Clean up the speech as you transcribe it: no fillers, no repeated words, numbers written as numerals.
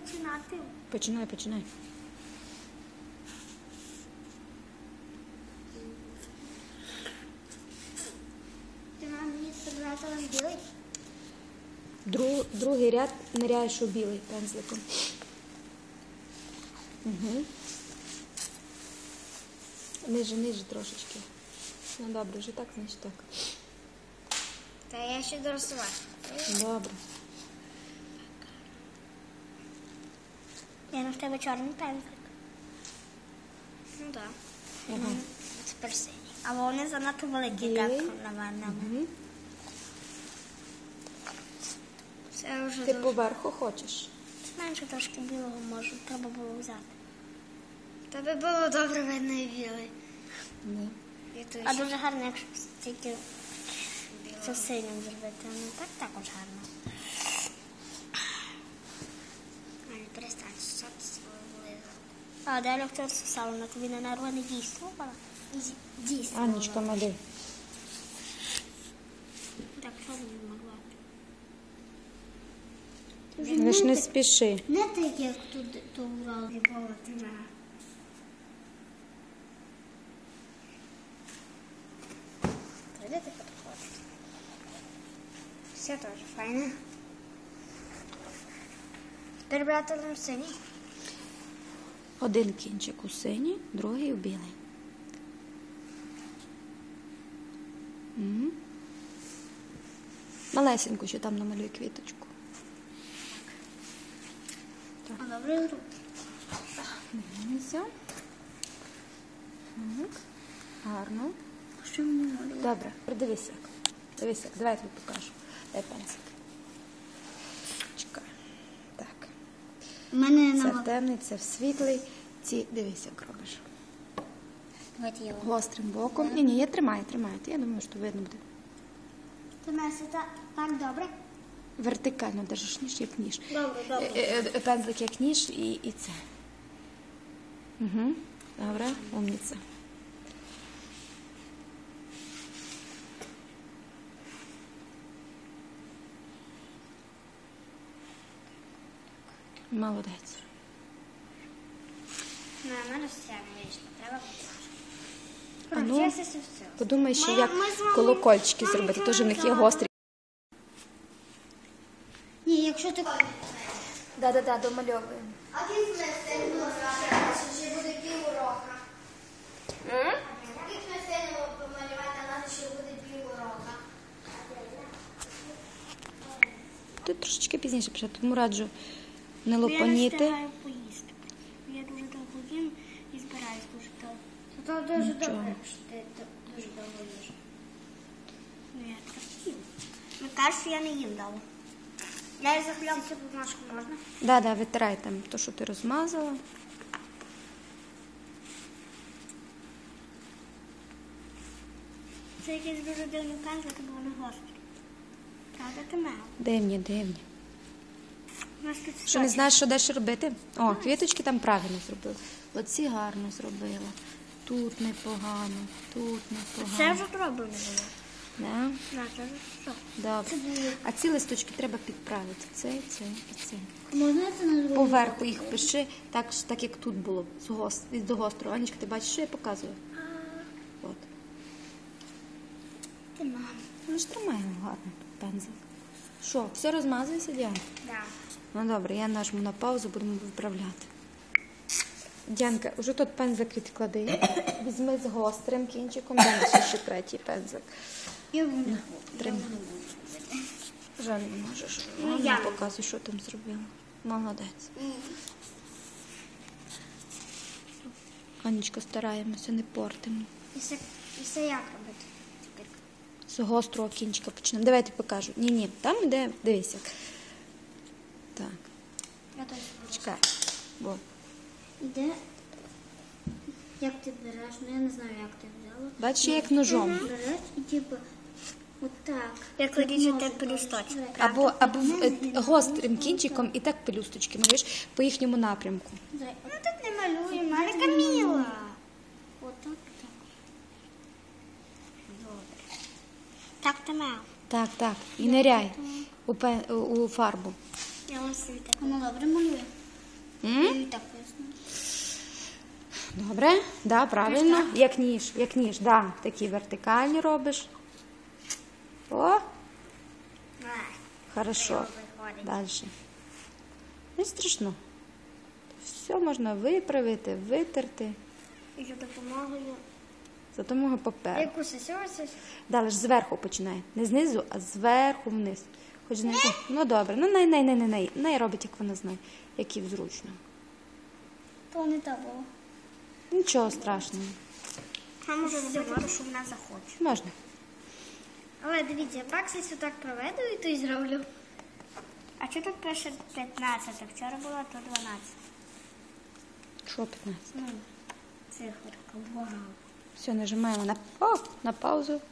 починати? Починай, починай. Ти мені подбратила білий? Другий ряд ниряєш у білий пензликом. Угу. Ниже трошечки. Ну добре, вже так, значить так. Та я ще доросла. Добре. Я в тебе чорний пензлик. Ну так. Ага. Тепер синій. Але вони занадто великі, Білий. так, на мене. Угу. Це вже Ти дуже... поверху хочеш? Менше трошки білого можу, треба було взяти. Тобі було добре видно і білий. Ні. А дуже гарно, якщо тільки це синім зробити. Ну так також гарно. Аня, перестань сосати свою глизу. А, далі вчора сосала, на тобі на нерви не дійствувала? Дійствувала. Анечка, малий. Так, що мені могла? Лиш не спіши. Не так, як тут то урал. Якого ти на. Де ти підходиш? Все теж файно. Тепер брати нам синій. Один кінчик у синій, другий у білий. Угу. Малесеньку ще там намалюй квіточку. А добре руки. Дивимося. Так. Гарно. Що мені малює? Добре, придивись як. Дивись як. Давай я тобі покажу. Дай пензик. Чекай. Так. У мене Це на в темний, це в світлий. Ці, дивись як робиш. Давайте я вам. Гострим боком. Ні, я тримаю. Я думаю, що видно буде. Ти мене так добре? Вертикально держиш ніж, як ніж. Добре. Пензлик як ніж і це. Угу. Добре, умніця. Молодець. На мене все не вийшло. Треба А ну, все. подумай ще, Ми як з вами- колокольчики Ми зробити. з Теж в них є вами- гострі. Ні, якщо ти... Да, домальовуємо. А ти смертельно що буде півурока? Як смертельно помалювати, а що буде півурока? Тут трошечки пізніше пише, тому раджу не Я не лопаніти. встигаю поїсти. Я дуже довго їм і збираюсь дуже довго. Це дуже добре, що ти дуже довго їш. Ну, я так їм. Ну, кажеш, я не їм дала. Я і захлябся бумажку можна? Да, витирай там то, що ти розмазала. Це якийсь дуже дивний пензлик, бо вони гострі. Правда, ти мав? Дивні. У нас тут Що не знаєш, що далі робити? О, квіточки там правильно зробила. Оці гарно зробила. Тут непогано, тут непогано. Це вже зроблено було. Да? Да, це вже все. Добре. А ці листочки треба підправити. Цей і цей. Можна це не зробити? Поверху їх пиши, так як тут було, від гострого. Анечка, ти бачиш, що я показую? От. Ти мам. Ну ж тримаємо гарно тут пензлик. Що, все розмазується, Діана? Да. Ну добре, я нажму на паузу, будемо виправляти. Діанка, вже тут пензлик відклади. Візьми з гострим кінчиком, дай ще третій пензлик. Я буду. Тримай. Жаль, не можеш. Ну, Ну, я. показуй, що там зробила. Молодець. Анечка, стараємося, не портимо. І все як робити? Тепер. З гострого кінчика почнемо. Давай я тобі покажу. Ні, там іде, дивись як. Так, Я теж хочу. чекай. Во. Іде. Як ти береш? Ну я не знаю, як ти взяла. Бачиш, як ножом. Береш і типу отак. Як ріжете пелюсточок. Або гострим кінчиком і так пелюсточки малюєш по їхньому напрямку. Ну тут не малює, мене Каміла. Отак, так. Добре. Так ти мав. Так. І ниряй у фарбу. Я вам собі так. Воно добре малює. І так ясно. Добре, да, правильно. Як ніж, да. Такі вертикальні робиш. О, хорошо. Далі. Не страшно. Все можна виправити, витерти. І за допомогою. За допомогою паперу. Яку сосюся? Далі ж зверху починай. Не знизу, а зверху вниз. Хоч знизу. Ну добре. Ну най робить, як вона знає. Як їй зручно. То не та було. Нічого страшного. А може зробити, що вона захоче. Можна. Але дивіться, баксись отак проведу і то й зроблю. А що тут пише 15? Вчора було то 12. Що 15? Ну, циферка, богал. Все, нажимаємо на паузу.